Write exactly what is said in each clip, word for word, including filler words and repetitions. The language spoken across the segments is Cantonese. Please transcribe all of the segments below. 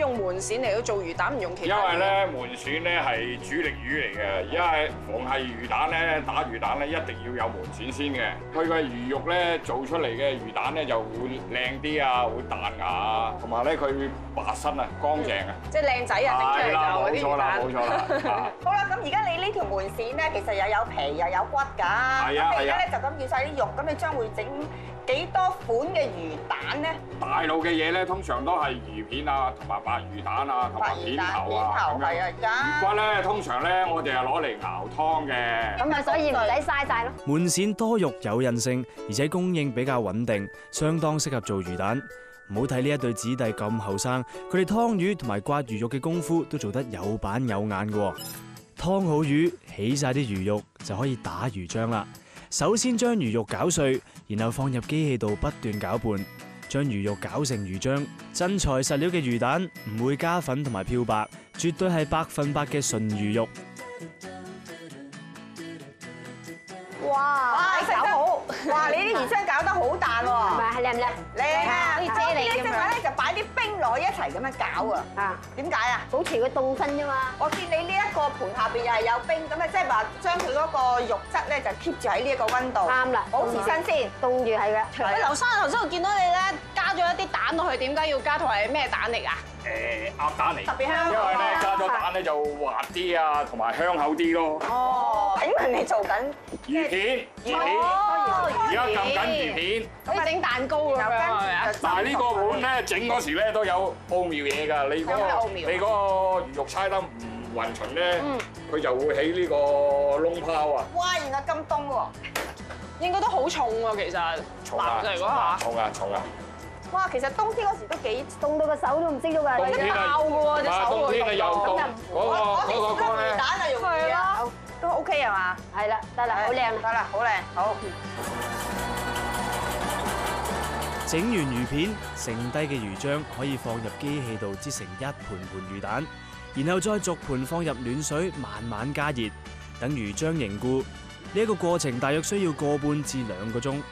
用門鱔嚟到做魚蛋，唔用其他？ 因為咧門鱔咧係主力魚嚟嘅，而家係逢係魚蛋咧打魚蛋咧一定要有門鱔先嘅。佢個魚肉咧做出嚟嘅魚蛋咧就會靚啲啊，會彈牙啊，同埋咧佢白身啊，乾淨啊。 即係靚仔啊，整出嚟就嗰啲魚蛋。 冇錯啦，冇錯啦。 好啦，咁而家你呢條門鱔咧，其實又有皮又有骨㗎。係啊， 咁你而家咧就咁要晒啲肉，咁你將會整幾多款嘅魚蛋咧？ 大路嘅嘢咧，通常都係魚片啊，同埋白魚蛋啊，同埋片頭啊咁樣。 係啊，而家魚骨咧，通常咧我哋係攞嚟熬湯嘅。 咁啊，所以唔使嘥晒咯。 門鱔多肉有韌性，而且供應比較穩定，相當適合做魚蛋。唔好睇呢一對子弟咁後生，佢哋劏魚同埋刮魚肉嘅功夫都做得有板有眼嘅。劏好魚，起晒啲魚肉就可以打魚漿啦。首先將魚肉攪碎，然後放入機器度不斷攪拌，將魚肉攪成魚漿。真材實料嘅魚蛋唔會加粉同埋漂白，絕對係百分百嘅純魚肉。 哇！哇，你搞好！哇，你啲魚漿搞得好彈喎。 係咪係靚唔靚？ 靚啊！ 好似啫喱咁樣。 呢隻話咧就擺啲冰落去一齊咁樣攪啊。 啊， 點解啊？ 保持佢凍身啫嘛。 我見你呢一個盤下邊又係有冰，咁啊即係話將佢嗰個肉質咧就 keep 住喺呢一個溫度。 啱啦， 保持新鮮， 凍住係嘅。 喂，劉生，頭先我見到你咧加咗一啲蛋落去，點解要加？同埋咩蛋嚟㗎？ 誒鴨蛋嚟， 特別香。 因為咧加咗蛋咧就滑啲啊，同埋香口啲咯。 哦，請問你做緊魚片，魚片，而家撳緊魚片。 好似整蛋糕咁樣係咪啊？ 但係呢個盤咧整嗰時咧都有奧妙嘢㗎，你嗰個你嗰個魚肉猜得唔勻循咧，佢就會起呢個窿泡啊！ 哇，原來咁凍喎！ 應該都好重喎，其實重啊， 嚟講下。 重啊，重啊！ 哇，其實冬天嗰時都幾凍到個手都唔識喐㗎。 冬天啊， 爆㗎喎隻手冬天啊又凍，嗰個嗰個乾咧。 蛋啊容易啊，都 OK 係嘛？ 係啦，得啦，好靚啦。 得啦，好靚，好。 整完魚片，剩低嘅魚漿可以放入機器度擠成一盤盤魚蛋，然後再逐盤放入暖水，慢慢加熱，等魚漿凝固。呢一個過程大約需要個半至兩個鐘。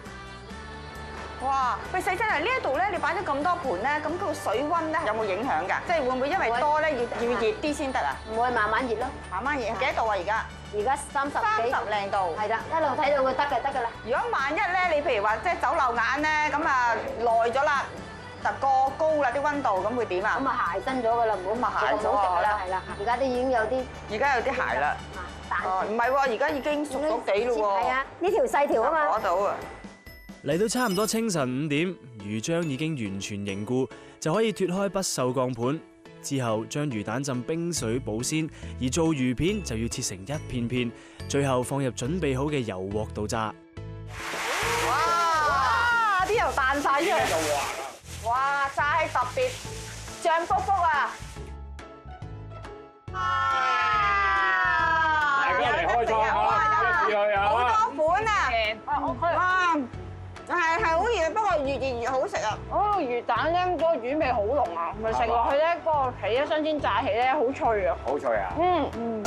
哇！喂，細珍啊，呢一度咧，你擺咗咁多盤咧，咁個水溫咧有冇影響㗎？即係會唔會因為多咧要要熱啲先得啊？ 唔會慢慢熱咯， 慢慢熱。幾多度啊？而家？ 而家三十三幾。 十零度。係啦， 一路睇到佢得嘅得㗎啦。 如果萬一咧，你譬如話即係走漏眼咧，咁啊耐咗啦，就過高啦啲溫度，咁會點啊？ 咁啊鞋身咗㗎啦，唔好咁啊鞋咗唔好食啦，係啦。而家都已經有啲， 而家有啲鞋啦。哦，唔係喎，而家已經熟咗幾咯喎。 係啊，呢條細條啊嘛。 攞到啊！ 嚟到差唔多清晨五點，魚漿已經完全凝固，就可以脫開不鏽鋼盤。之後將魚蛋浸冰水保鮮，而做魚片就要切成一片片，最後放入準備好嘅油鑊度炸。 哇！哇！啲油彈晒出嚟。哇！炸係特別脹卜卜啊！ 大家嚟開倉啊！一試去啊！ 好多款啊！哇！係係好熱，不過越熱越好食啊！ 哦，魚蛋咧嗰個魚味好濃啊，咪食落去咧嗰個皮咧新鮮炸起咧好脆啊！ 好脆啊！ 嗯嗯。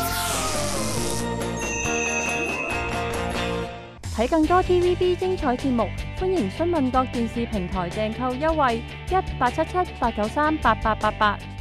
睇更多 T V B 精彩節目，歡迎詢問各電視平台訂購優惠一八七七八九三八八八八。